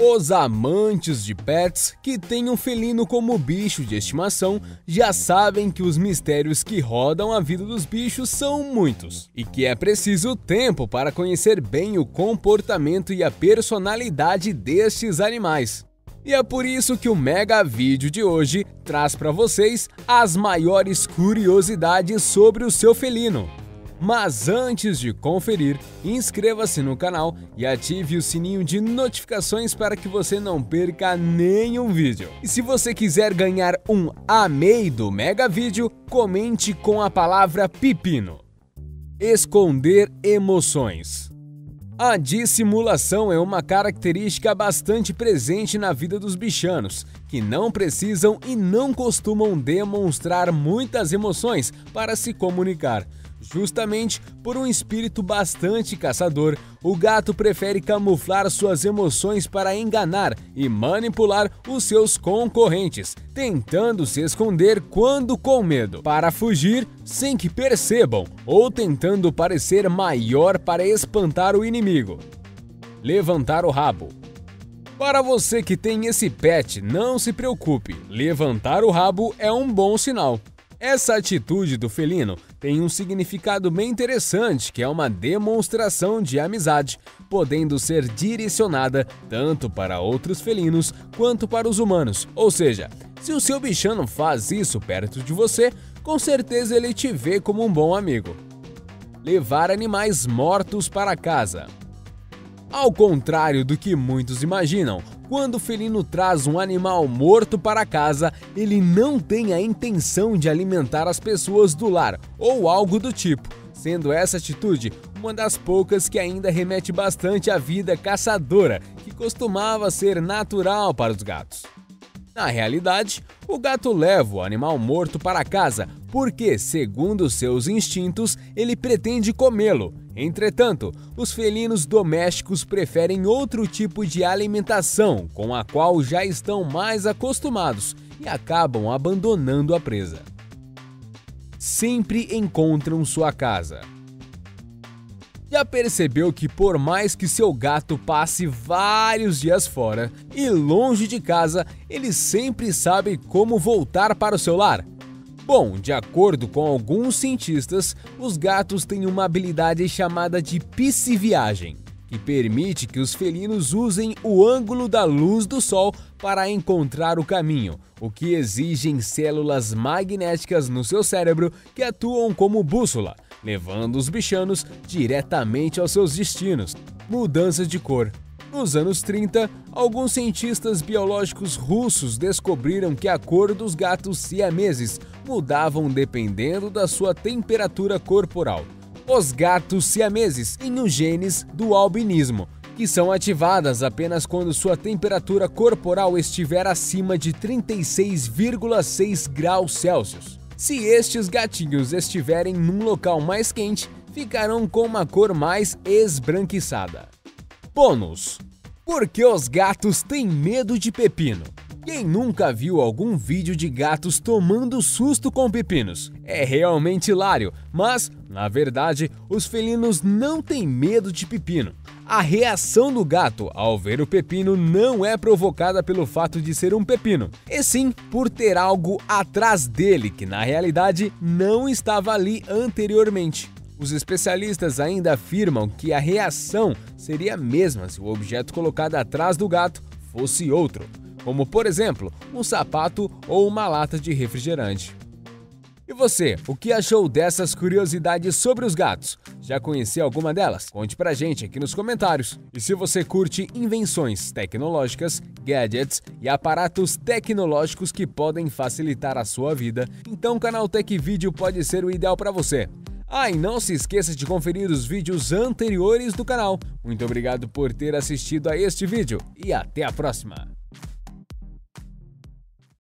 Os amantes de pets que têm um felino como bicho de estimação já sabem que os mistérios que rodam a vida dos bichos são muitos e que é preciso tempo para conhecer bem o comportamento e a personalidade destes animais. E é por isso que o mega vídeo de hoje traz para vocês as maiores curiosidades sobre o seu felino. Mas antes de conferir, inscreva-se no canal e ative o sininho de notificações para que você não perca nenhum vídeo. E se você quiser ganhar um amei do mega vídeo, comente com a palavra pepino. Esconder emoções. A dissimulação é uma característica bastante presente na vida dos bichanos, que não precisam e não costumam demonstrar muitas emoções para se comunicar. Justamente por um espírito bastante caçador, o gato prefere camuflar suas emoções para enganar e manipular os seus concorrentes, tentando se esconder quando com medo, para fugir sem que percebam, ou tentando parecer maior para espantar o inimigo. Levantar o rabo. Para você que tem esse pet, não se preocupe, levantar o rabo é um bom sinal. Essa atitude do felino tem um significado bem interessante, que é uma demonstração de amizade, podendo ser direcionada tanto para outros felinos quanto para os humanos. Ou seja, se o seu bichano faz isso perto de você, com certeza ele te vê como um bom amigo. Levar animais mortos para casa. Ao contrário do que muitos imaginam, quando o felino traz um animal morto para casa, ele não tem a intenção de alimentar as pessoas do lar ou algo do tipo, sendo essa atitude uma das poucas que ainda remete bastante à vida caçadora, que costumava ser natural para os gatos. Na realidade, o gato leva o animal morto para casa porque, segundo seus instintos, ele pretende comê-lo. Entretanto, os felinos domésticos preferem outro tipo de alimentação com a qual já estão mais acostumados e acabam abandonando a presa. Sempre encontram sua casa. Já percebeu que por mais que seu gato passe vários dias fora e longe de casa, ele sempre sabe como voltar para o seu lar? Bom, de acordo com alguns cientistas, os gatos têm uma habilidade chamada de pisciviagem, que permite que os felinos usem o ângulo da luz do sol para encontrar o caminho, o que exige células magnéticas no seu cérebro que atuam como bússola, levando os bichanos diretamente aos seus destinos. Mudança de cor. Nos anos 30, alguns cientistas biológicos russos descobriram que a cor dos gatos siameses mudavam dependendo da sua temperatura corporal. Os gatos siameses têm os genes do albinismo, que são ativadas apenas quando sua temperatura corporal estiver acima de 36,6 graus Celsius. Se estes gatinhos estiverem num local mais quente, ficarão com uma cor mais esbranquiçada. Bônus: por que os gatos têm medo de pepino? Quem nunca viu algum vídeo de gatos tomando susto com pepinos? É realmente hilário, mas, na verdade, os felinos não têm medo de pepino. A reação do gato ao ver o pepino não é provocada pelo fato de ser um pepino, e sim por ter algo atrás dele que na realidade não estava ali anteriormente. Os especialistas ainda afirmam que a reação seria a mesma se o objeto colocado atrás do gato fosse outro, como por exemplo, um sapato ou uma lata de refrigerante. E você, o que achou dessas curiosidades sobre os gatos? Já conheceu alguma delas? Conte pra gente aqui nos comentários. E se você curte invenções tecnológicas, gadgets e aparatos tecnológicos que podem facilitar a sua vida, então o canal Tech Video pode ser o ideal para você. E não se esqueça de conferir os vídeos anteriores do canal. Muito obrigado por ter assistido a este vídeo e até a próxima!